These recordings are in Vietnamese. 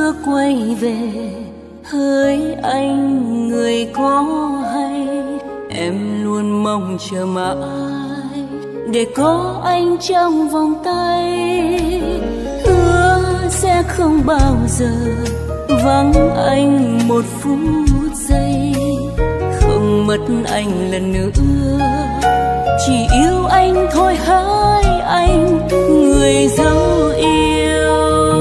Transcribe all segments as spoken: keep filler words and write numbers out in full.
xưa quay về, hỡi anh người có hay, em luôn mong chờ mãi để có anh trong vòng tay. Hứa sẽ không bao giờ vắng anh một phút giây, không mất anh lần nữa, chỉ yêu anh thôi hỡi anh người dấu yêu.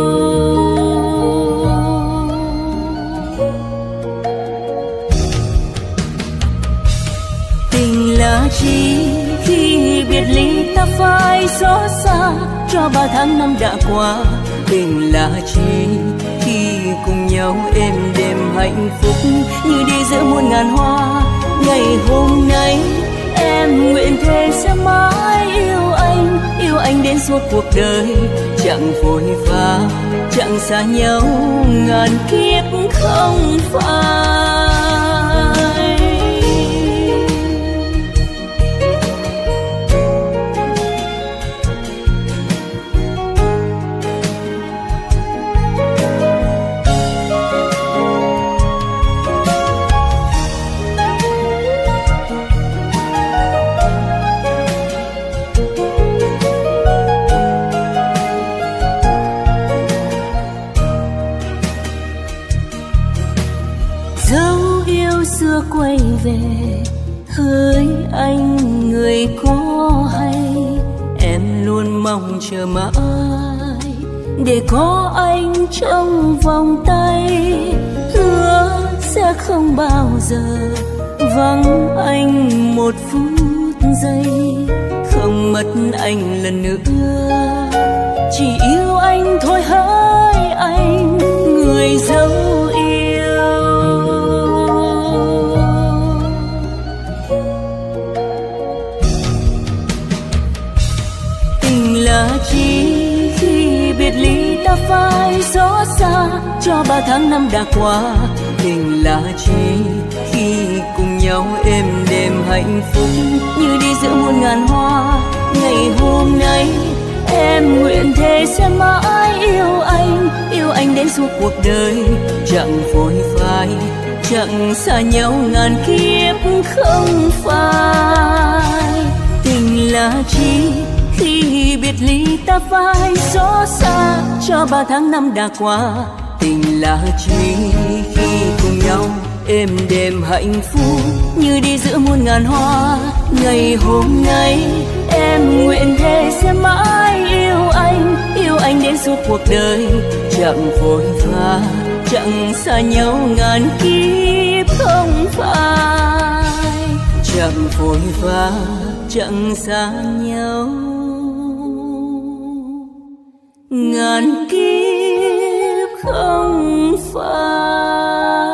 Tình là chi khi biệt ly ta phải xót xa cho ba tháng năm đã qua. Tình là chi khi cùng nhau êm đềm hạnh phúc như đi giữa muôn ngàn hoa. Ngày hôm nay em nguyện thề sẽ mãi yêu anh, yêu anh đến suốt cuộc đời, chẳng vội vã chẳng xa nhau ngàn kiếp không phai. Quay về, hỡi anh người có hay, em luôn mong chờ mãi để có anh trong vòng tay. Hứa sẽ không bao giờ vắng anh một phút giây, không mất anh lần nữa, chỉ yêu anh thôi hỡi anh người dấu yêu. Là chi khi biệt ly ta phải xót xa cho ba tháng năm đã qua. Tình là chi khi cùng nhau êm đềm hạnh phúc như đi giữa muôn ngàn hoa. Ngày hôm nay em nguyện thề sẽ mãi yêu anh, yêu anh đến suốt cuộc đời, chẳng vội phai chẳng xa nhau ngàn kiếp không phai. Tình là chi khi biệt ly ta phải xót xa cho ba tháng năm đã qua. Tình là chi khi cùng nhau êm đềm hạnh phúc như đi giữa muôn ngàn hoa. Ngày hôm nay em nguyện thề sẽ mãi yêu anh, yêu anh đến suốt cuộc đời, chẳng vội vã chẳng xa nhau ngàn kiếp không phai, chẳng vội vã chẳng xa nhau ngàn kiếp không phai.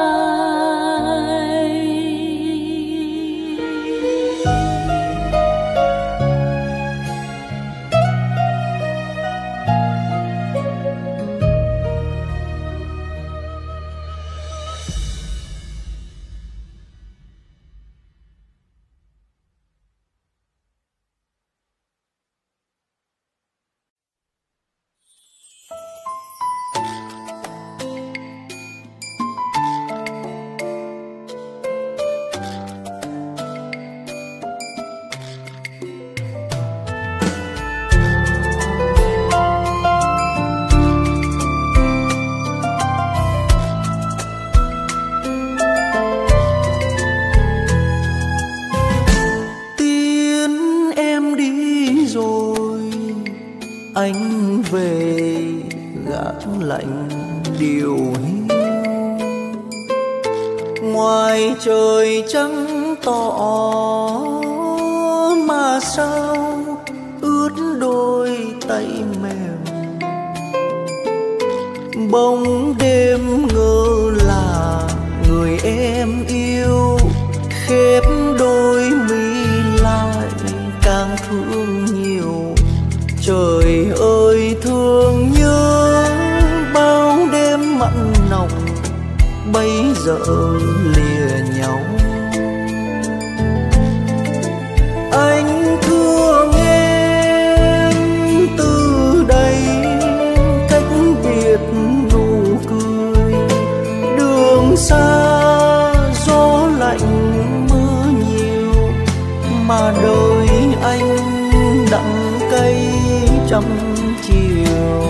Anh về gác lạnh điều hiu, ngoài trời trắng tỏ mà sao ướt đôi tay mềm. Bóng đêm ngỡ là người em yêu, khép đôi mi lại càng thương nhiều. Trời ơi thương nhớ bao đêm mặn nồng, bây giờ lìa nhau. Anh thương em từ đây cách biệt nụ cười. trăm chiều.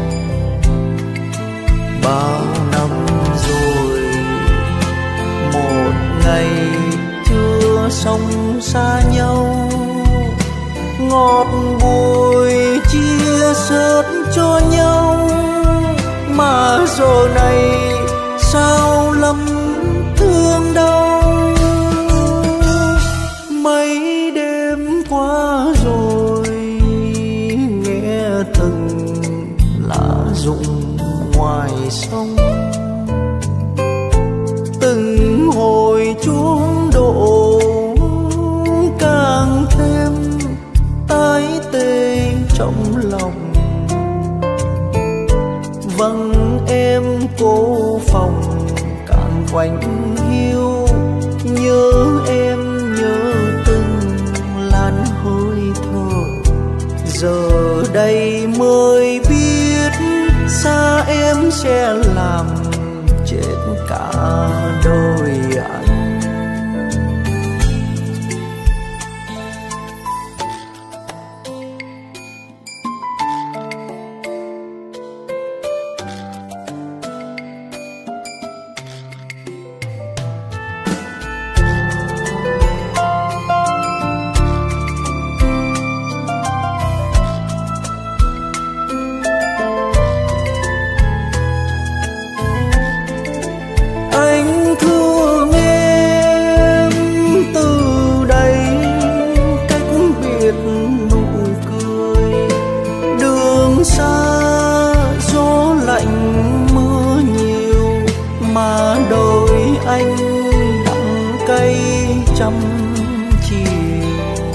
Bao năm rồi một ngày chưa sống xa nhau, ngọt bùi chia sớt cho nhau, mà giờ này sao lắm thương đau. Mấy đêm qua rồi nghe từng lá rụng ngoài sông, từng hồi chuông đổ càng thêm tái tê trong lòng. Vắng em cô phòng càng quạnh hiu, nhớ em nhớ từng làn hơi thở. Giờ đây mới biết xa em sẽ làm chết cả đời anh. Trăm chiều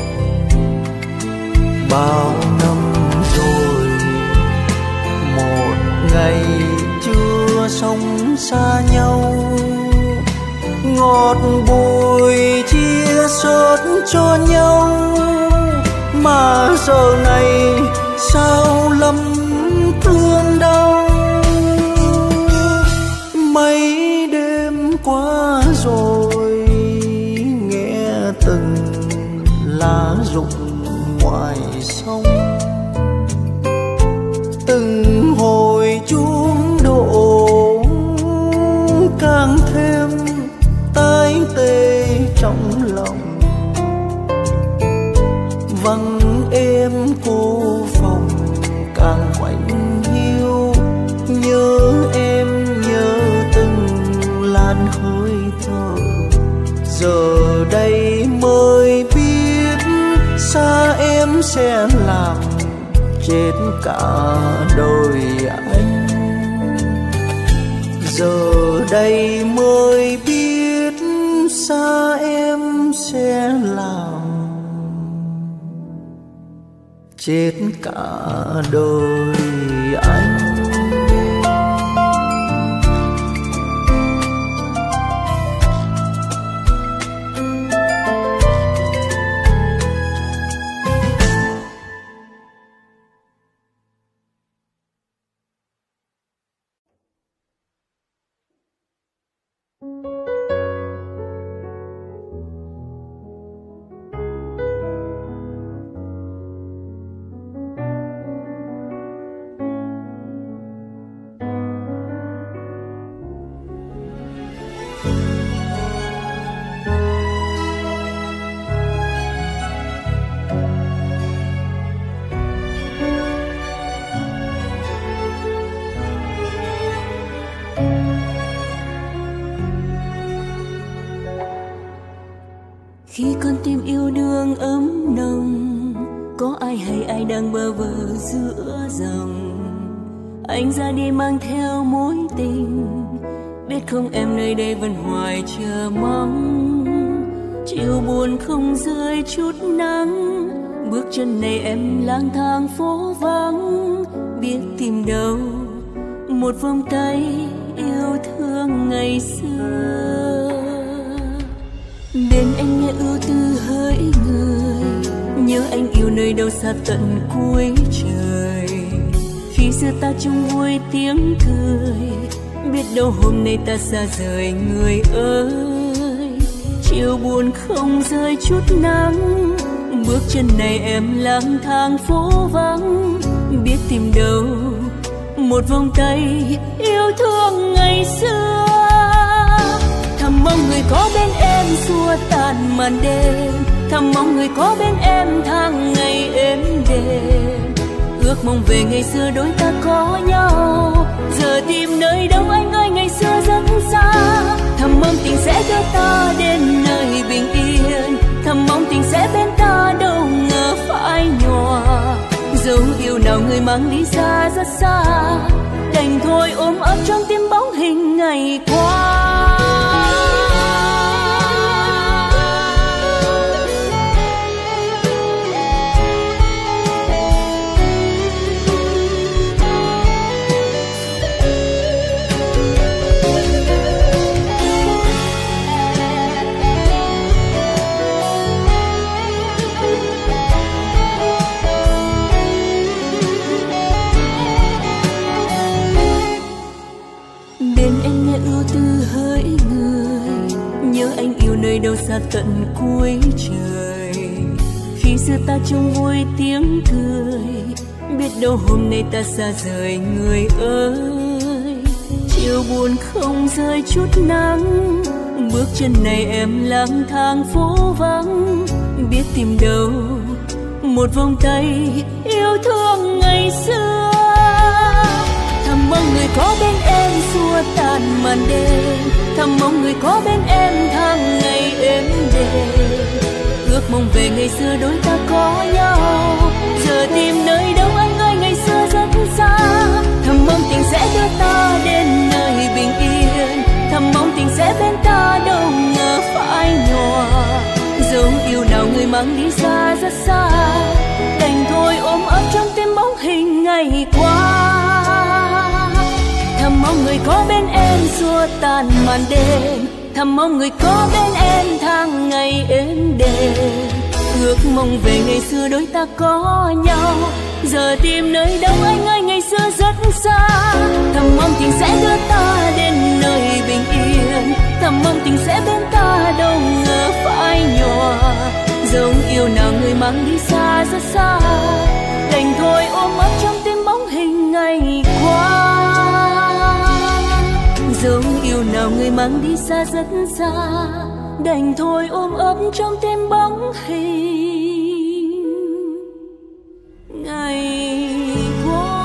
bao năm rồi một ngày chưa sống xa nhau, ngọt bùi chia sớt cho nhau, mà giờ này sao lắm thương đau. Mấy đêm qua rồi từng lá rụng ngoài sông, từng hồi chuông đổ càng thêm tái tê trong lòng. Vắng em cô phòng càng quạnh hiu, nhớ em nhớ từng làn hơi thở. Giờ đây mới biết xa em sẽ làm chết cả đời anh. Giờ đây mới biết xa em sẽ làm chết cả đời anh. Khi con tim yêu đương ấm nồng, có ai hay ai đang bơ vơ giữa dòng. Anh ra đi mang theo mối tình, biết không em nơi đây vẫn hoài chờ mong. Chiều buồn không rơi chút nắng, bước chân này em lang thang phố vắng. Biết tìm đâu một vòng tay yêu thương ngày xưa. Bên anh nghe ưu tư hỡi người, nhớ anh yêu nơi đâu xa tận cuối trời. Khi xưa ta chung vui tiếng cười, biết đâu hôm nay ta xa rời người ơi. Chiều buồn không rơi chút nắng, bước chân này em lang thang phố vắng. biết tìm đâu một vòng tay yêu thương ngày xưa. Thầm mong người có bên em xua tan màn đêm, thầm mong người có bên em tháng ngày êm đềm. Ước mong về ngày xưa đôi ta có nhau, giờ tìm nơi đâu anh ơi ngày xưa rất xa. Thầm mong tình sẽ đưa ta đến nơi bình yên, thầm mong tình sẽ bên ta đâu ngờ phải nhòa. Dấu yêu nào người mang đi xa rất xa, đành thôi ôm ấp trong tim bóng hình ngày qua. Nơi đâu xa tận cuối trời, khi xưa ta chung vui tiếng cười, biết đâu hôm nay ta xa rời người ơi. Chiều buồn không rơi chút nắng, bước chân này em lang thang phố vắng, biết tìm đâu một vòng tay yêu thương ngày xưa. Thầm mong người có bên em xua tan màn đêm, thầm mong người có bên em tháng ngày êm đềm. Ước mong về ngày xưa đôi ta có nhau, giờ tìm nơi đâu anh ơi ngày xưa rất xa. Thầm mong tình sẽ đưa ta đến nơi bình yên, thầm mong tình sẽ bên ta đâu ngờ phải nhòa. Dấu yêu nào người mang đi xa rất xa, đành thôi ôm ấp trong tim bóng hình ngày qua. Thầm mong người có bên em xua tan màn đêm, thầm mong người có bên em tháng ngày êm đềm. Ước mong về ngày xưa đôi ta có nhau, giờ tìm nơi đâu anh ơi ngày xưa rất xa. Thầm mong tình sẽ đưa ta đến nơi bình yên, thầm mong tình sẽ bên ta đâu ngờ phải nhòa. Dấu yêu nào người mang đi xa rất xa, đành thôi ôm ấp trong tim bóng hình ngày qua. Dấu yêu nào người mang đi xa rất xa, đành thôi ôm ấp trong tim bóng hình ngày qua.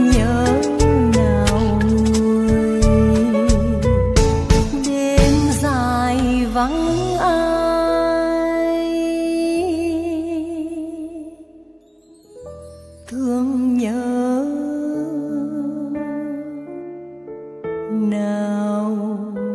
nhớ nào người. Đêm dài vắng ai, thương nhớ nào người.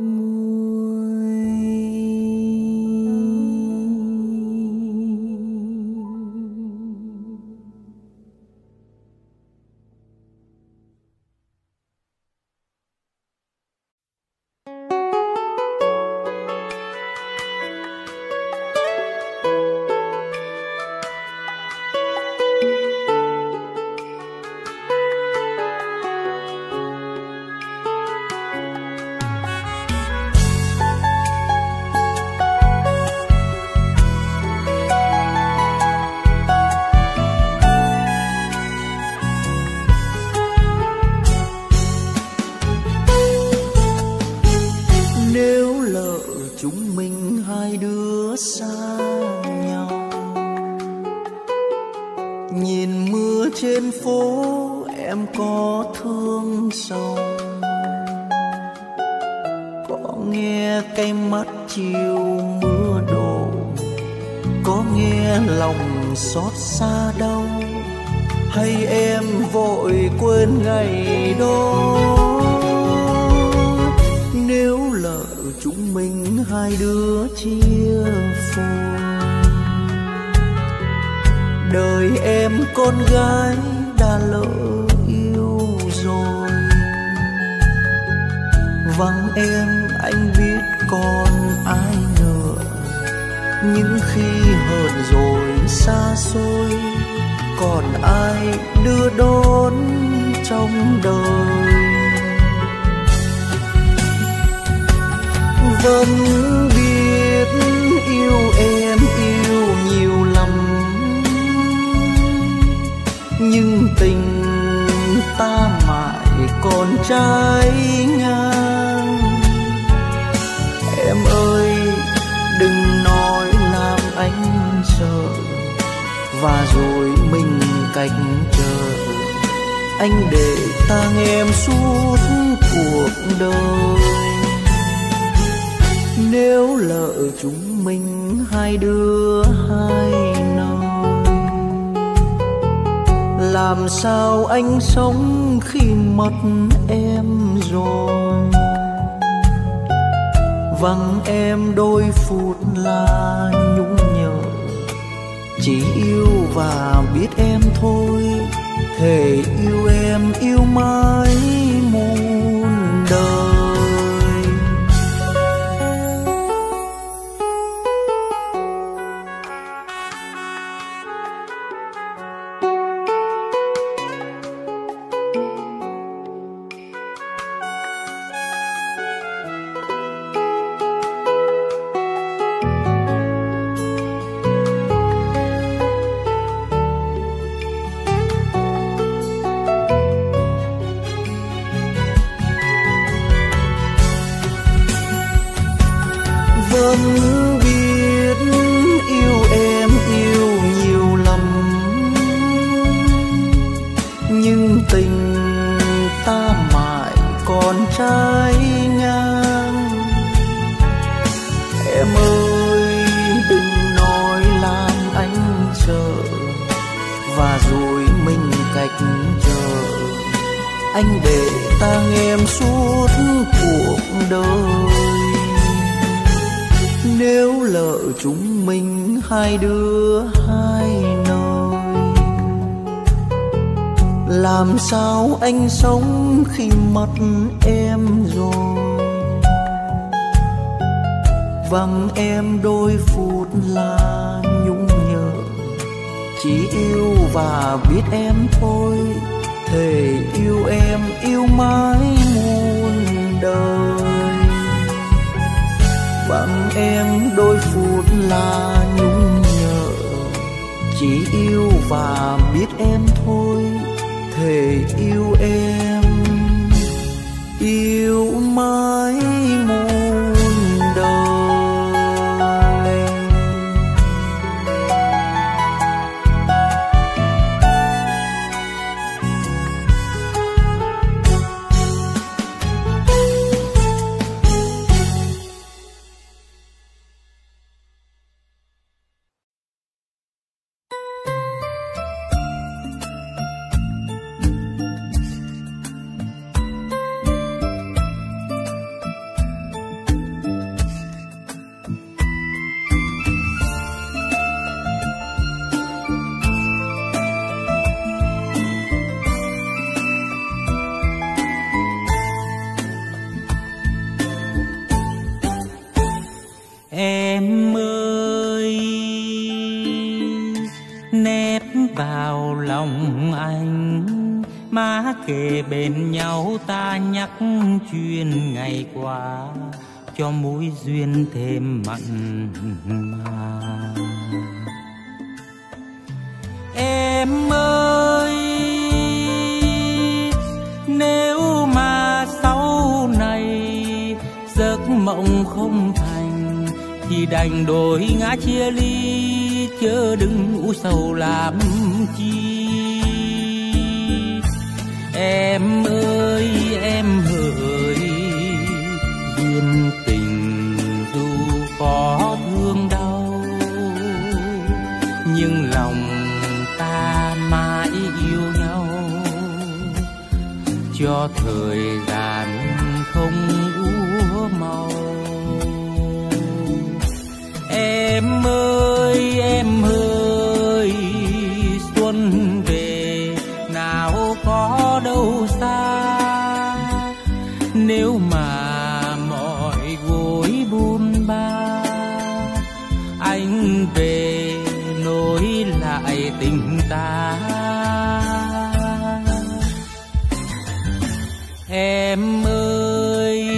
Nếu lỡ chúng mình hai đứa xa nhau, nhìn mưa trên phố em có thương sâu, có nghe cay mắt chiều mưa đổ, có nghe lòng xót xa đau, hay em vội quên ngày đó. Nếu lỡ chúng mình hai đứa chia phôi, đời em con gái đã lỡ yêu rồi. Vắng em anh biết còn ai nữa, nhưng khi hờn rồi xa xôi, còn ai đưa đón trong đời. Vẫn biết yêu em yêu nhiều lắm, nhưng tình ta mãi còn trái ngang. Em ơi đừng nói làm anh sợ, và rồi mình cách chờ. Anh để tang em suốt cuộc đời. Nếu lỡ chúng mình hai đứa hai nơi, làm sao anh sống khi mất em rồi. Vắng em đôi phút là nhung nhớ, chỉ yêu và biết em thôi, thề yêu em yêu mãi muôn đời. Vẫn biết yêu em yêu nhiều lắm, nhưng tình ta mãi còn trái ngang. Em ơi đừng nói làm anh sợ, và rồi mình cách chờ. Anh để tang em suốt cuộc đời. Nếu lỡ chúng mình hai đứa hai nơi, làm sao anh sống khi mất em rồi. Vắng em đôi phút là nhung nhớ, chỉ yêu và biết em thôi, thề yêu em yêu mãi muôn đời. Vắng em đôi phút là nhung nhớ, chỉ yêu và biết em thôi, thề yêu em yêu mãi muôn đời. má kề bên nhau ta nhắc chuyện ngày qua, cho mối duyên thêm mặn mà. Em ơi, nếu mà sau này giấc mộng không thành thì đành đổi ngã chia ly, chớ đừng u sầu làm chi. Em ơi em hỡi, duyên tình dù có thương đau, nhưng lòng ta mãi yêu nhau, cho thời gian không úa màu. Em ơi em ơi, xuân về nào có đâu xa, nếu mà mọi gối buồn ba, anh về nối lại tình ta. Em ơi,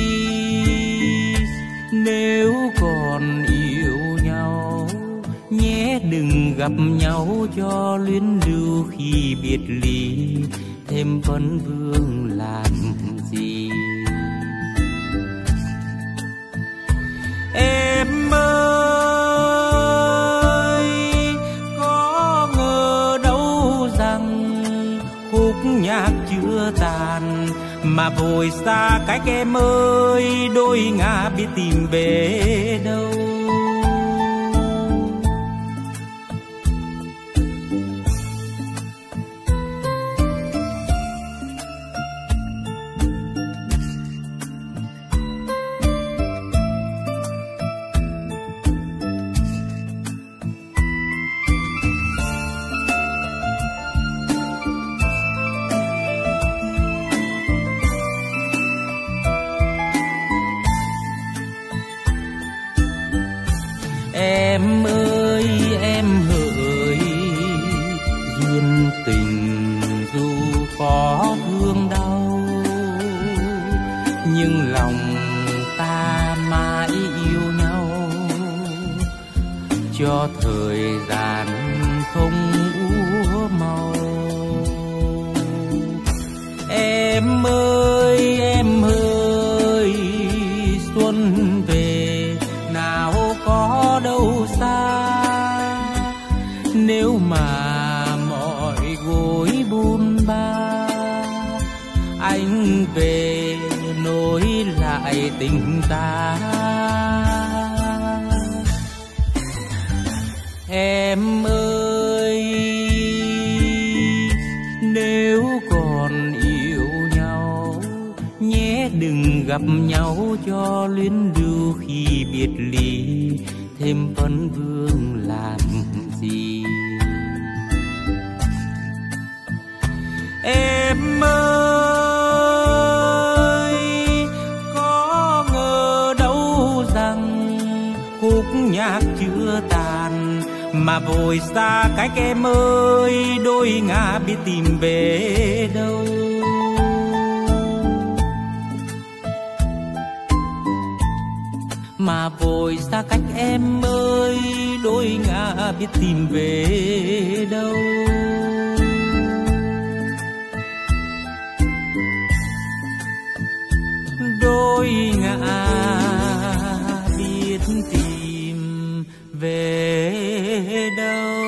nếu còn yêu nhau nhé đừng gặp nhau cho luyến lưu khi biệt ly, thêm vấn vương làm gì. Em ơi, có ngờ đâu rằng khúc nhạc chưa tàn mà vội xa cách. Em ơi, đôi ngả biết tìm về đâu. Em ơi em hỡi, duyên tình dù có thương đau, nhưng lòng ta mãi yêu nhau, cho thời gian không úa màu. Em ơi em ơi, xuân về nào có đâu xa, nếu mà mọi gối buồn ba, anh về nối lại tình ta. Em ơi, nếu còn yêu nhau nhé đừng gặp nhau cho luyến lưu khi biệt ly, thêm vấn vương làm gì. Em ơi, có ngờ đâu rằng khúc nhạc chưa tàn mà vội xa cách. Em ơi, đôi ngả biết tìm về đâu. Mà vội xa cách em ơi, đôi ngả biết tìm về đâu. Đôi ngả biết tìm về đâu.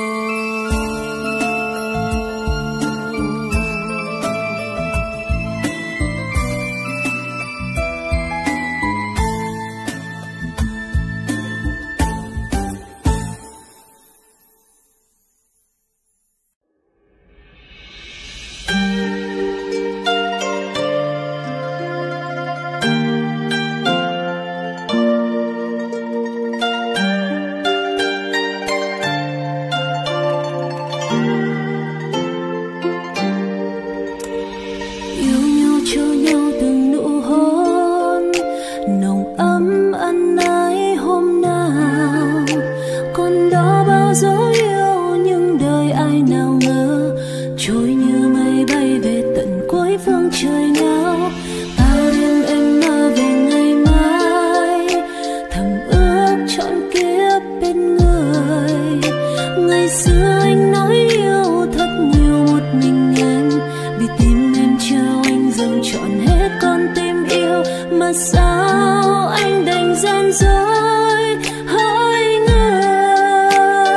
phương trời nào. Bao đêm em mơ về ngày mai, thầm ước trọn kiếp bên người. Ngày xưa anh nói yêu thật nhiều một mình em, vì tim em trao anh dâng trọn hết con tim yêu. Mà sao anh đành gian dối hỏi người.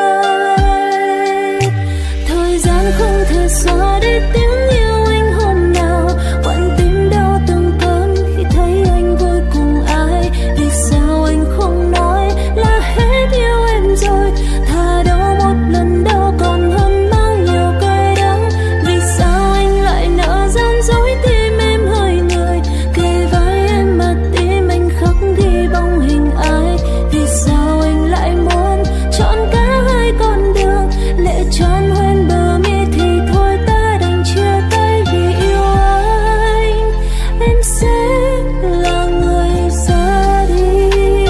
Thời gian không thể xóa đi tiếng yêu anh hôm nào, quặn tim đau từng cơn khi thấy anh vui cùng ai. Vì sao anh không nói là hết yêu em rồi, thà đau một lần đau còn hơn mang nhiều cay đắng. Vì sao anh lại nỡ gian dối tim em hơi người, kề vai em mà tim anh khắc ghi bóng hình ai. Vì sao anh lại muốn chọn cả hai con đường, lệ tràn hoen bờ mi thì thôi ta đành chia tay. Vì yêu anh em sẽ là người ra đi.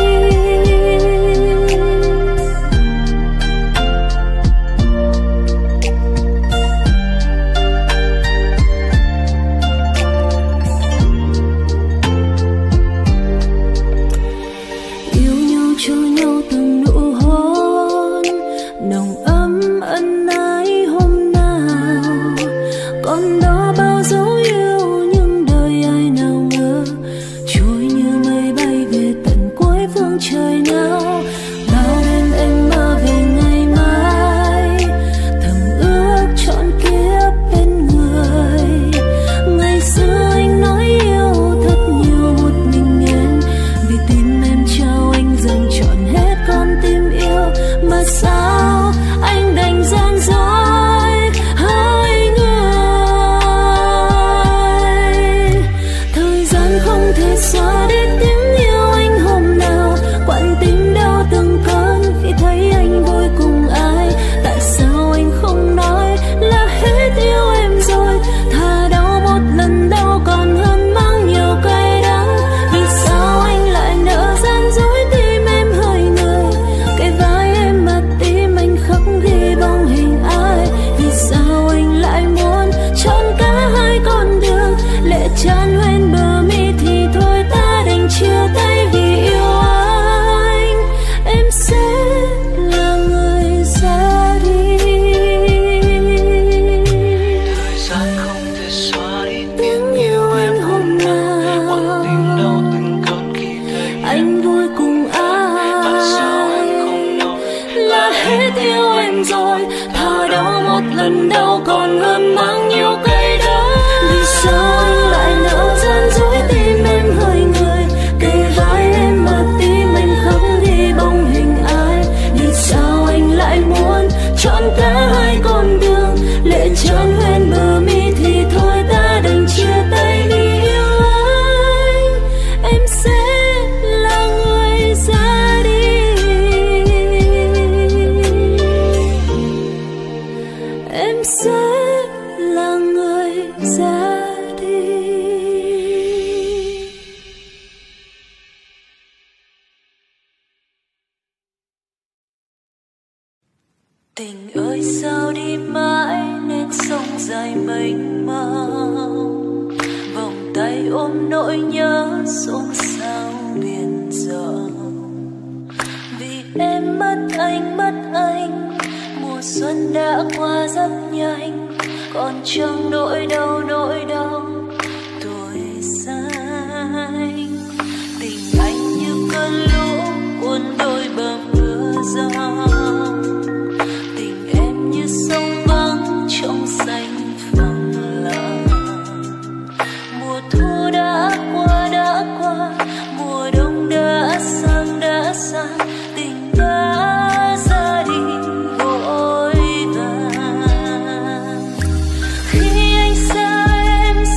Yêu nhau cho nhau từng nụ hôn nồng ấm ân ái hôm nào, còn đó bao dấu yêu nhưng đời ai nào ngờ trôi như mây bay về tận cuối phương trời nào. Bao đêm em mơ về ngày mai, thầm ước trọn kiếp bên người. Ngày xưa anh nói yêu thật nhiều một mình em, vì tim em trao anh dâng trọn hết con tim yêu. Mà sao anh đành gian dối hỏi người. Thời gian không thể xóa đi tiếng yêu anh hôm nào, quặn tim đau từng cơn khi thấy anh vui cùng ai. Tại sao anh không nói là hết yêu em rồi, thà đau một lần đau còn hơn mang nhiều cay đắng. Vì sao anh lại nỡ gian dối tim em hơi người, kề vai em mà tim anh khắc ghi bóng hình ai. Vì sao anh lại muốn chọn cả hai con đường, lệ tràn hoen bờ mi thì thôi ta đành chia tay. Vì yêu anh em sẽ là người ra đi. Thời gian không thể xóa đi tiếng yêu em hôm nào, quặn tim đau từng cơn khi thấy Anh vui cùng ai. Tại sao anh không nói Là hết yêu em rồi, thà đau một lần đau còn hơn mang nhiều cay đắng. Vì sao anh lại nỡ gian dối tim em hơi người, kề vai em mà tim anh khắc ghi bóng hình ai. Vì sao anh lại muốn chọn cả hai con đường, lệ tràn hoen bờ mi thì thôi ta đành chia tay. Vì yêu anh em sẽ là người ra đi. Em sẽ là người ra đi. Tình ơi sao đi mãi nên sông dài mênh mang, vòng tay ôm nỗi nhớ xôn xao biển rộng. Vì em mất anh mất anh, mùa xuân đã qua rất nhanh, còn chẳng nỗi đau nỗi đau tuổi xanh. Tình anh như cơn lũ cuốn đôi bờ mưa gió, tình em như sông vắng trong xanh phẳng lặng. Mùa thu đã qua đã qua, mùa đông đã sang đã sang, tình đã ra đi vội vàng. Khi anh xa em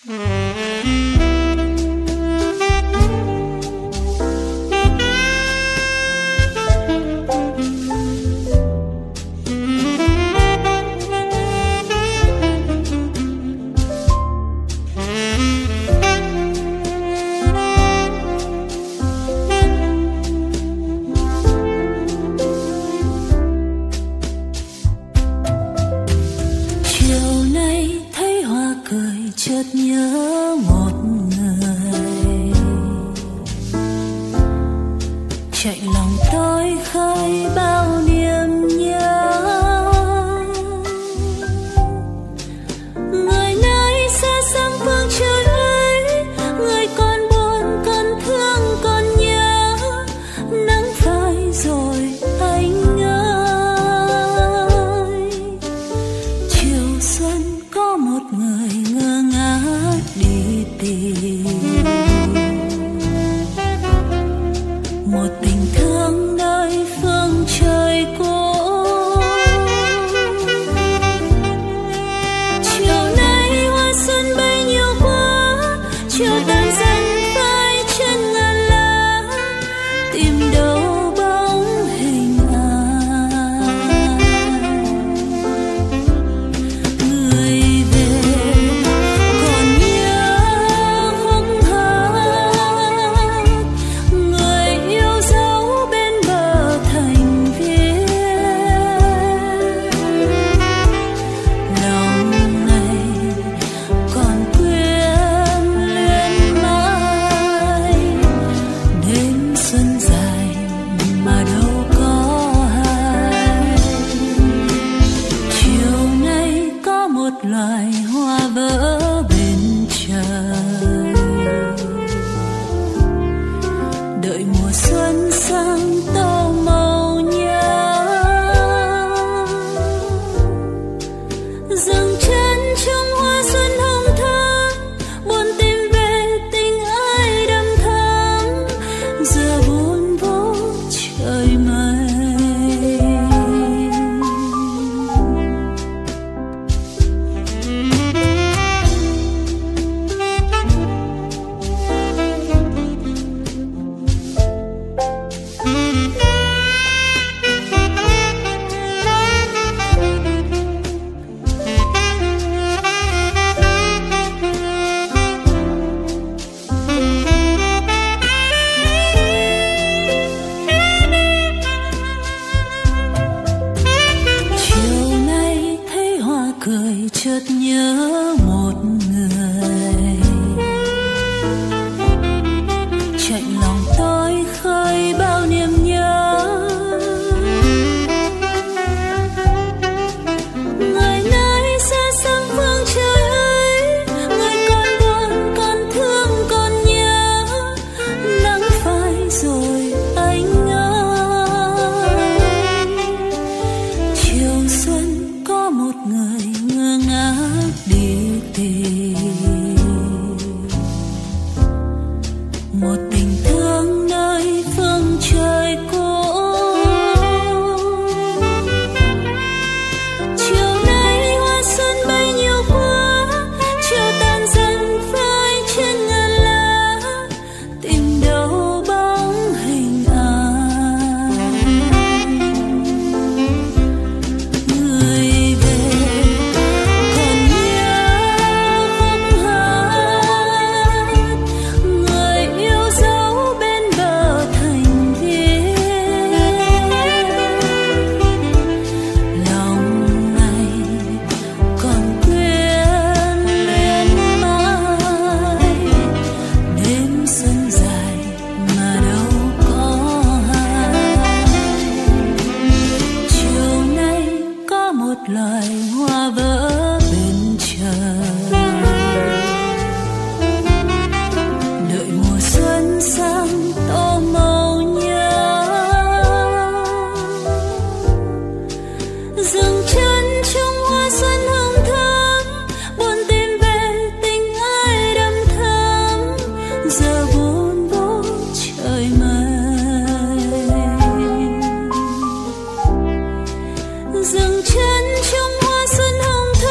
dừng chân trong hoa xuân hồng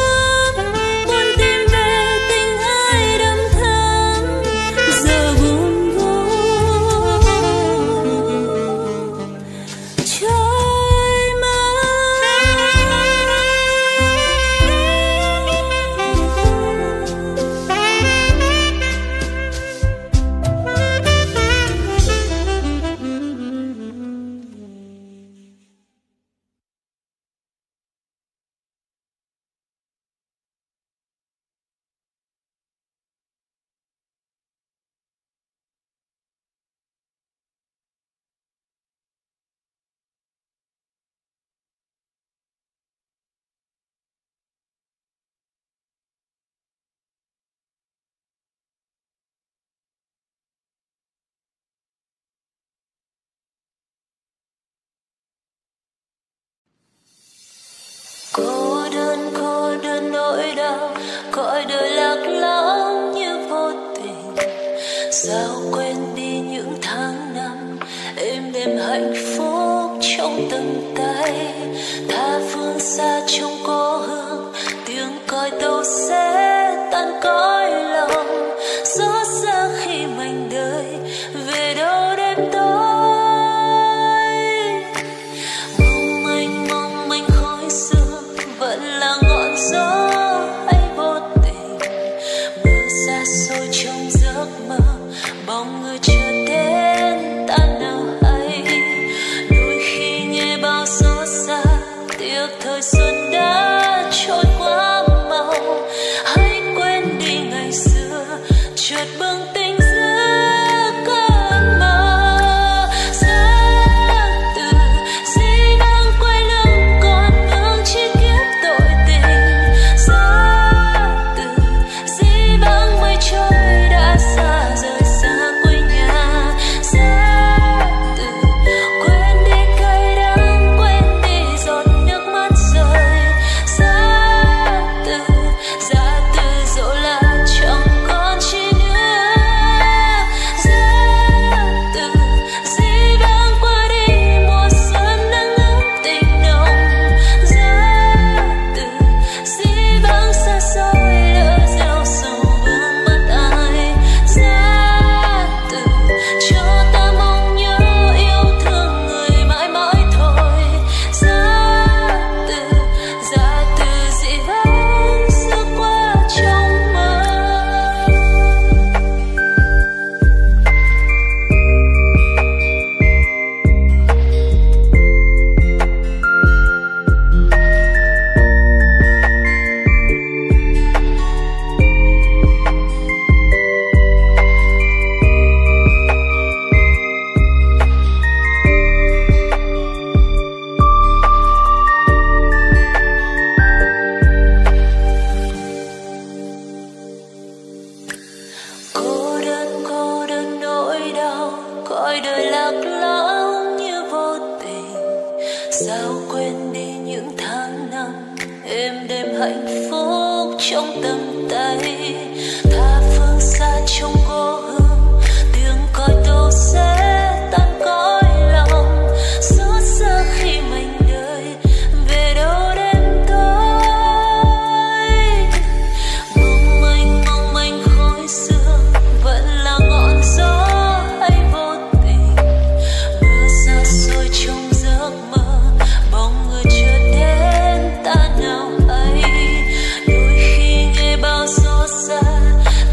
coi đời lạc lõng như vô tình. Sao quên đi những tháng năm êm đềm hạnh phúc trong tầm tay. Tha phương xa trong cố hương, tiếng còi tàu sẽ tan cõi lòng. Xót xa khi mảnh đời về đâu đêm tối. Mong manh mong manh khói sương vẫn là ngọn gió hay vô tình. Mưa xa xôi trong giấc mơ, bóng người chưa đến ta nào hay. Đôi khi nghe bao xót xa, tiếc thời xuân đã trôi qua mau. Hãy quên đi ngày xưa, chợt bừng tỉnh giữa cơn mơ. Giấc từ dĩ vãng quay lưng còn vương chi kiếp tội tình. Giấc từ dĩ vãng mây trôi đã xa rời xa quê nhà. Giấc từ quên đi cay đắng, quên đi giọt nước mắt rơi. Giấc từ giá từ dẫu là chẳng còn chi nữa. Giấc từ dĩ vãng qua đi mùa xuân nắng ấm tình nồng. Giấc từ dĩ vãng xa xôi lỡ gieo sầu vương mất ai. Giấc từ cho ta mong nhớ yêu thương người mãi mãi thôi. Giấc từ giá từ dĩ vãng xưa qua trong mơ. Cô đơn cô đơn nỗi đau, coi đời lạc lõng như vô tình. Sao quên đi những tháng năm êm đềm hạnh phúc trong tầm tay. Tha phương xa trong cố hương, tiếng còi tàu sẽ tan cõi lòng. Xót xa khi mảnh đời về đâu đêm tối. Mong manh mong manh khói sương vẫn là ngọn gió hay vô tình. Mưa xa xôi trong giấc mơ, bóng người chưa đến ta nào hay. Đôi khi nghe bao xót xa,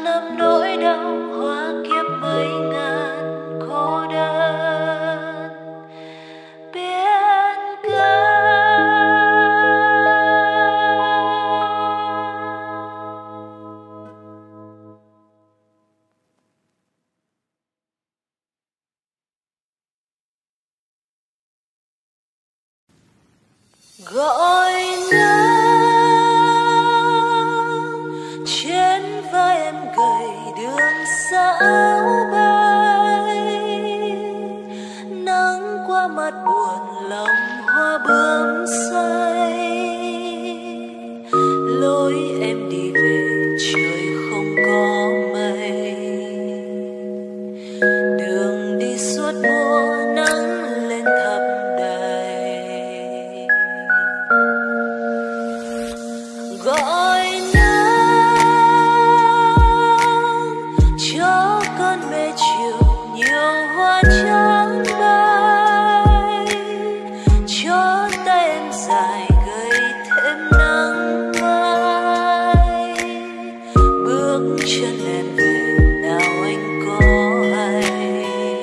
năm nỗi đau hóa kiếp mấy ngàn khổ đơn biển cả. Gọi nắng trên vai em gầy đường xa áo bay, nắng qua mặt buồn lòng hoa bướm say, lối em đi về trời không có mây, đường đi suốt mùa nắng lên thấp đầy. Gọi nắng cho cơn mê chiều nhiều hoa trắng bay, cho tay em dài gầy thêm nắng mai, bước chân em về nào anh có hay,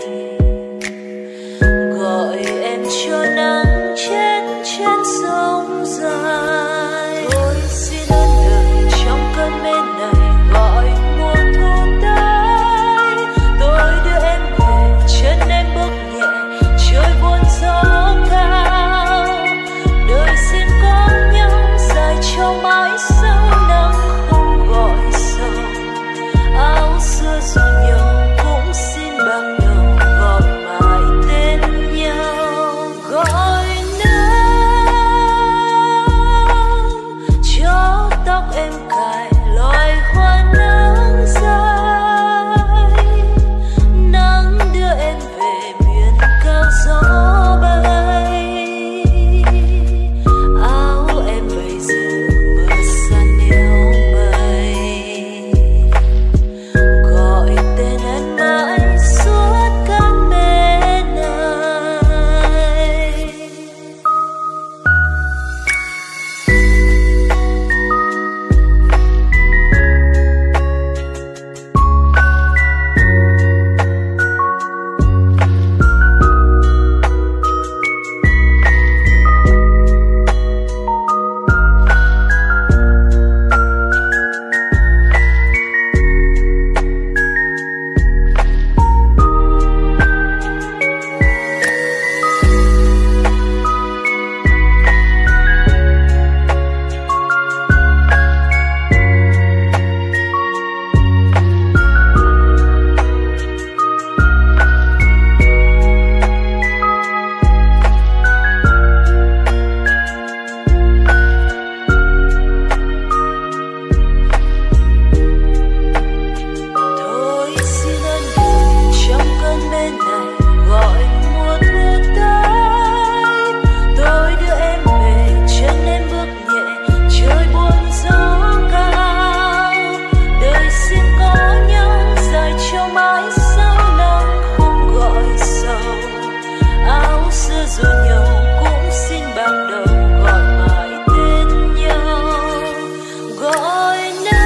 gọi em cho nắng chết trên sông dài. Tôi xin ơn đời trong cơn mê này, gọi mùa thu tới, tôi đưa em về chân em bước nhẹ trời buồn gió cao, đời xin có nhau dài cho mãi sau nắng không gọi sầu, áo xưa dù nhiều cũng xin bạc đầu gọi mãi tên nhau. Gọi nắng cho tóc em cài loài hoa nắng dài, nắng đưa em về miền cao gió bay, áo em bây giờ mưa xa nêu mây, gọi tên em mãi suốt cơn mê này. Tôi xin ơn đời trong cơn mê này, gọi mùa thu tới, tôi đưa em về chân em bước nhẹ trời buồn gió cao, đời xin có nhau dài cho mãi sau nắng không gọi sầu, áo xưa dù nhiều cũng xin bạc đầu gọi mãi tên nhau. Gọi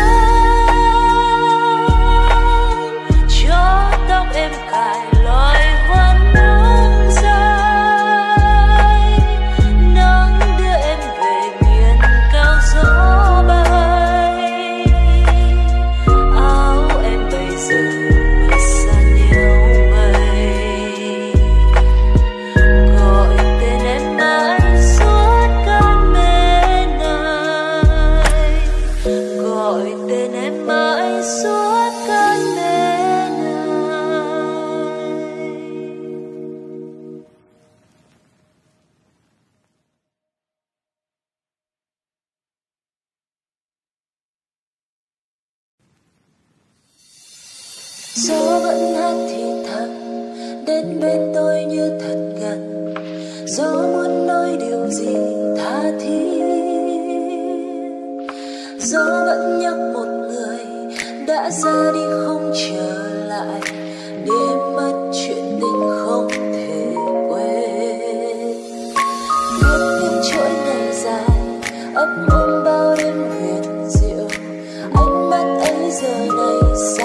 nắng cho tóc em cài loài hoa nắng dài, nắng đưa em về miền cao gió bay, áo em bây giờ mưa xa nêu mây, gọi tên em mãi suốt cơn mê này, gọi tên em mãi suốt cơn mê này. Gió vẫn hát thì thầm đến bên tôi như thật gần, gió muốn nói điều gì tha thiết, gió vẫn nhắc một người đã ra đi không trở lại, để mất chuyện tình không thể quên. Viết những chuỗi ngày dài ấp ôm bao đêm huyền diệu, ánh mắt ấy giờ này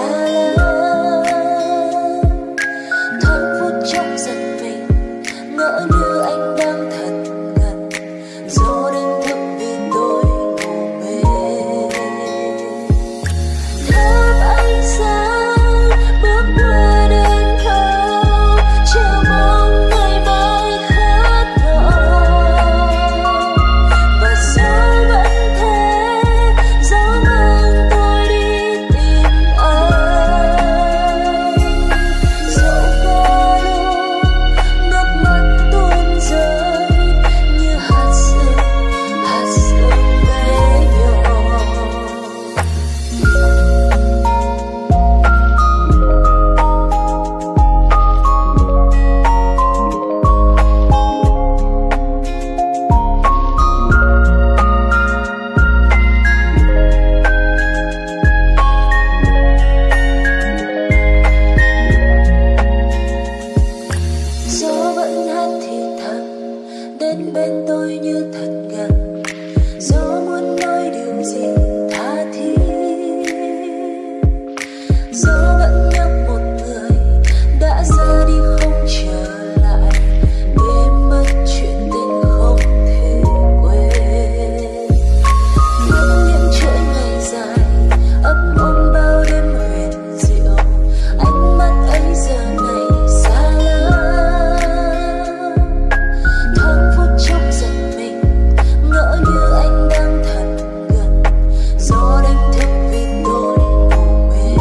gió vẫn nhắc một người đã ra đi không trở lại, quên mất chuyện tình không thể quên. Những những chuỗi ngày dài ấp ôm bao đêm huyền diệu, ánh mắt ấy giờ này xa lắm. Thoáng phút chốc giật mình, ngỡ như anh đang thật gần, gió đánh thức vì tôi ngủ mê.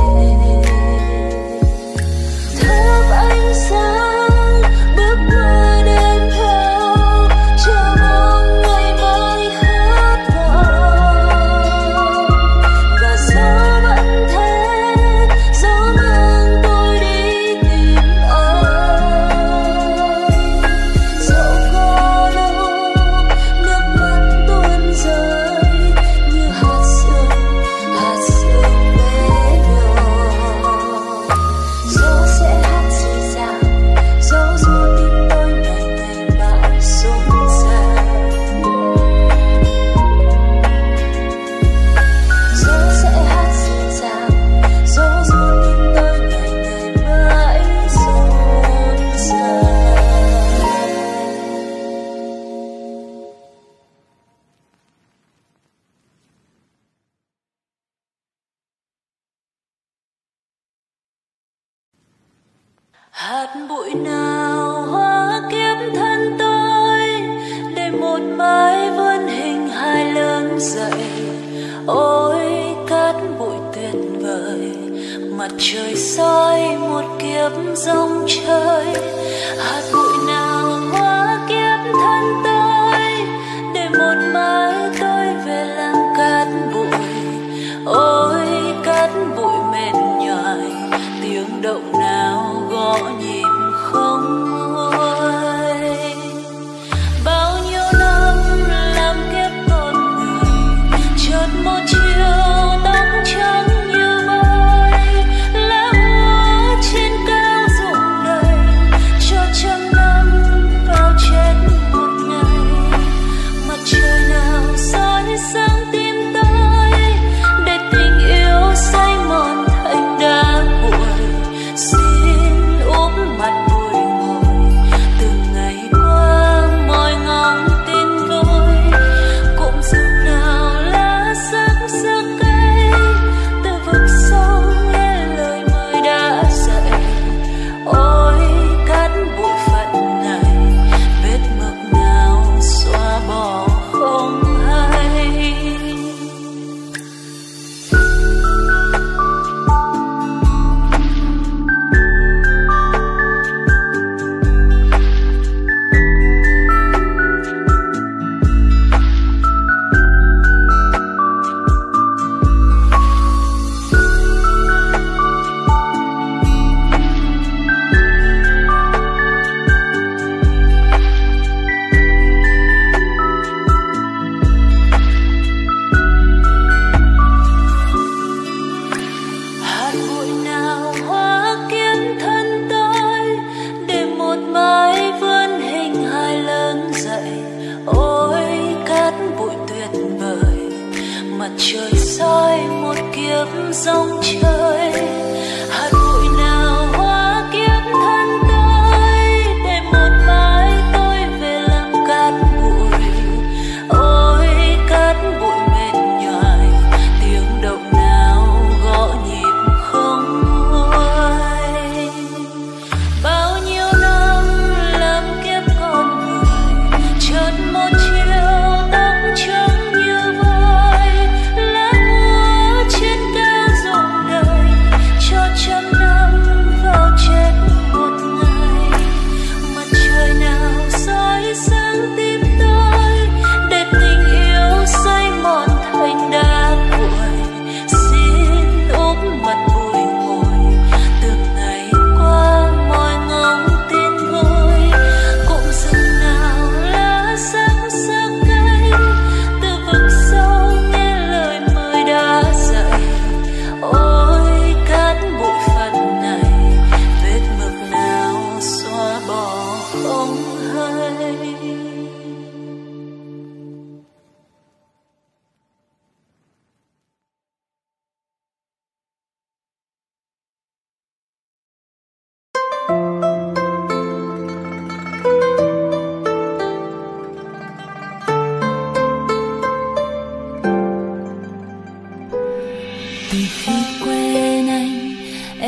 Thơm ánh sáng bước qua đêm thâu, chờ mong ngày mai khát vọng. Và gió vẫn thế, gió mang tôi đi tìm anh. Dẫu có lúc nước mắt tuôn rơi như hạt sương, hạt sương bé nhỏ. Gió sẽ hát dịu dàng, gió ru tim tôi ngày ngày mãi xôn xao. Gió sẽ hát dịu dàng, gió ru tim tôi ngày ngày mãi xôn xao. Hạt bụi nào hóa kiếp thân tôi, để một mái vươn hình hài lớn dậy. Ôi cát bụi tuyệt vời, mặt trời soi một kiếp rong chơi. Hạt bụi nào hóa kiếp thân tôi, để một mái tôi về làm cát bụi. Ôi cát bụi mệt nhoài, tiếng động nào gõ nhịp không nguôi. Bao nhiêu năm làm kiếp con người, chợt một chiều tóc trắng như vôi. Lá úa trên cao rụng đầy, cho trăm năm vào chết một ngày. Mặt trời nào soi sáng tim tôi, để tình yêu say mòn thành đá cuội. Xin úp mặt bụi ngồi, từng ngày qua mỏi ngóng tin vui. Cũng rừng nào lá sắc sắc cây, từ vực sâu nghe lời mời đã dậy. Ôi cát bụi phận này, vết mực nào xóa bỏ không hay. Hạt bụi nào hóa kiếp thân tôi, để một mái vươn hình hài lớn dậy. Ôi cát bụi tuyệt vời, mặt trời soi một kiếp rong chơi. Hạt bụi nào hóa kiếp thân tôi, để một mái tôi về làm cát bụi. Ôi cát bụi mệt nhoài, tiếng động nào gõ nhịp không nguôi. Bao nhiêu năm làm kiếp con người, chợt một chiều tóc trắng như vôi. Lá úa trên cao rụng đầy,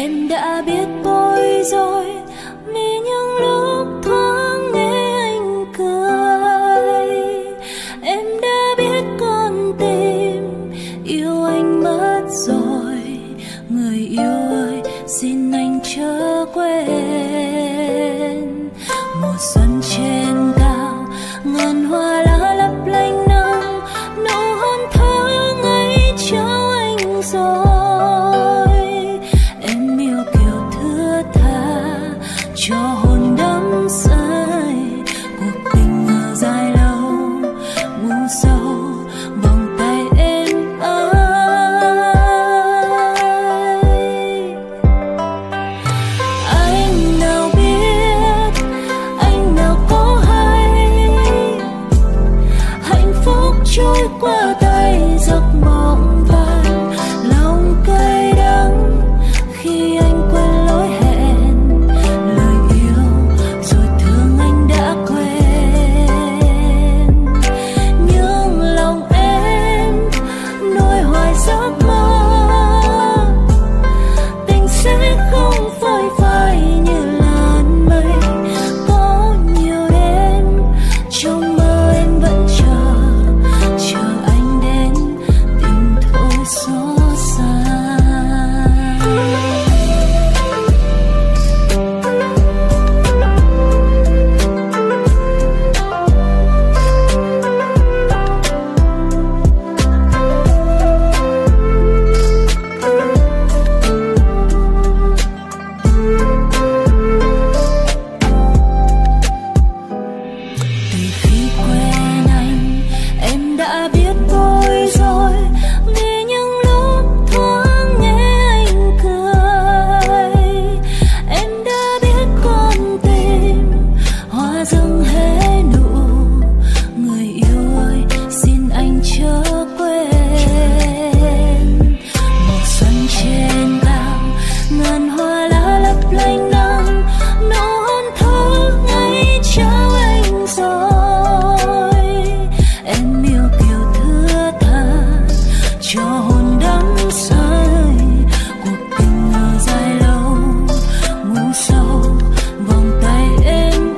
em đã biết bối rối vì những lúc thoáng nghe anh cười. Em đã biết con tim yêu anh mất rồi. Người yêu ơi xin anh chớ quên. Mùa xuân trên cao ngàn hoa lá lấp lánh nắng, nụ hôn thoáng ấy trao anh rồi. Em yêu kiểu thưa tha cho hồn đắm say. Cuộc tình ngờ dài lâu ngu sâu vòng tay em ơi. Anh nào biết, anh nào có hay, hạnh phúc trôi qua tay giấc mộng vàng. Lòng cay đắng khi anh quên lối hẹn, lời yêu rồi thương anh đã quên. Nhưng lòng em nuôi hoài giấc mơ, tình sẽ không phôi phai như làn mây. Có nhiều đêm trong mơ em vẫn chờ, chờ anh đến tìm thôi xót xa. Từ khi quen anh em đã biết bối rối vì những lúc thoáng nghe anh cười. Em đã biết con tim hoa dâng hết nụ. Người yêu ơi xin anh chớ quên. Mùa xuân trên cao ngàn hoa lá lấp lánh nắng, nụ hôn thoáng ấy trao anh rồi. Em yêu kiểu thưa tha cho hồn đắm say. Cuộc tình ngờ dài lâu ngu sâu vòng tay em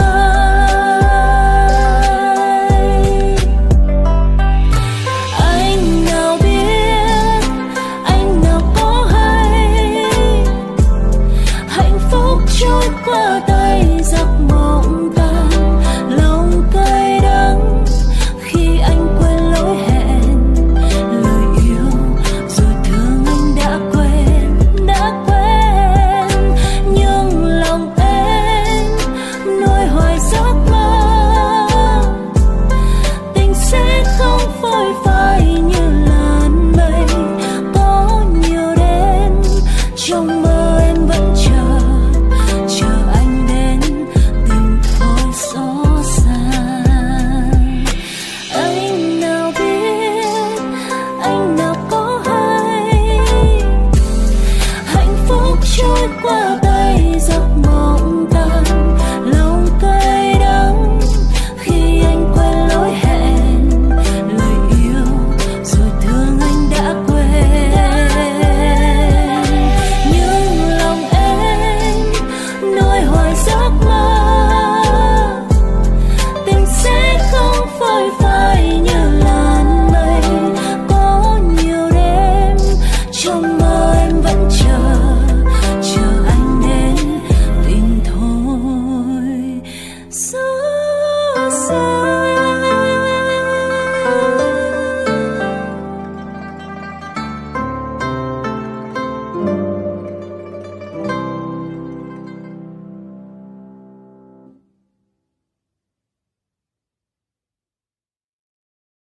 ơi. Anh nào biết, anh nào có hay, hạnh phúc trôi qua tay giấc mộng vàng. Lòng cay đắng khi anh quên lối hẹn, lời yêu rồi thương anh đã quên, đã quên. Nhưng lòng em nuôi hoài giấc mơ, tình sẽ không phôi phai như làn mây. Có nhiều đêm trong mơ em vẫn chờ, chờ anh đến tìm thôi xót xa. Anh nào biết, anh nào có hay, hạnh phúc trôi qua